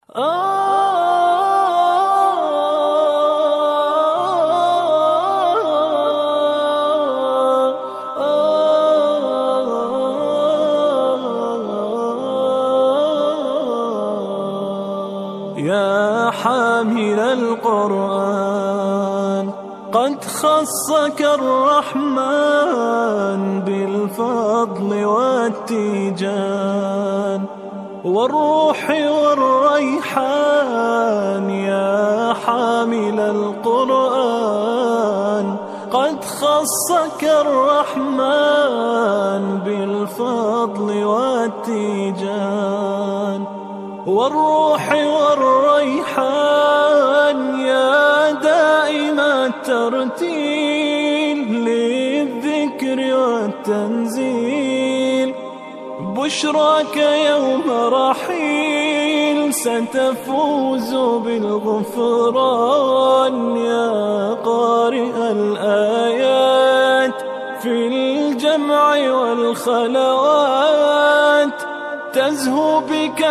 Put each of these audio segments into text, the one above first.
يا حامل القرآن قد خصك الرحمن بالفضل والتيجان والروح والريحان. يا حامل القرآن قد خصك الرحمن بالفضل والتيجان والروح والريحان. يا دائم الترتيل للذكر والتنزيل، بشراك يوم رحيل ستفوز بالغفران. يا قارئ الآيات في الجمع والخلوات، تزهو بك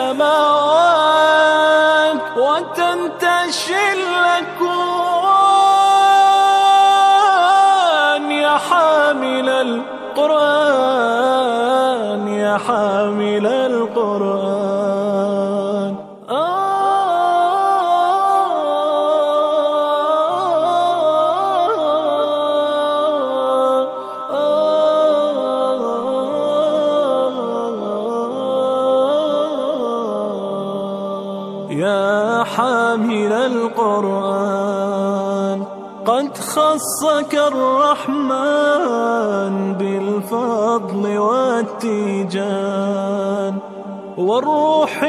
السماوات وتنتشي الأكوان. يا حامل القرآن يا حامل القرآن. يا حامل القرآن قد خصك الرحمن بالفضل والتيجان والروح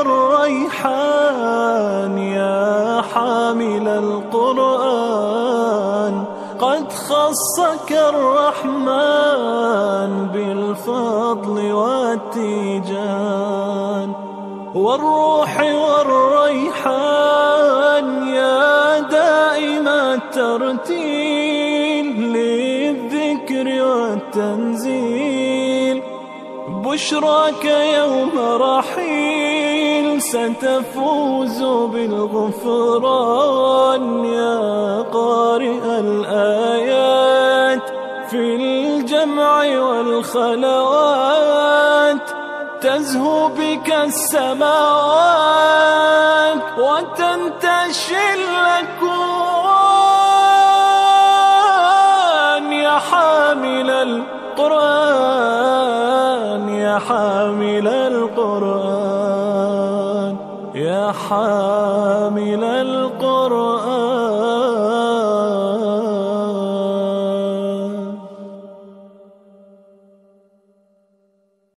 والريحان. يا حامل القرآن قد خصك الرحمن بالفضل والتيجان والروح والريحان. يا دائم الترتيل للذكر والتنزيل، بشراك يوم رحيل ستفوز بالغفران. يا قارئ الآيات في الجمع والخلوات، تزهو بك السماوات وتنتشي الأكوان. يا حامل القرآن يا حامل القرآن يا حامل القرآن.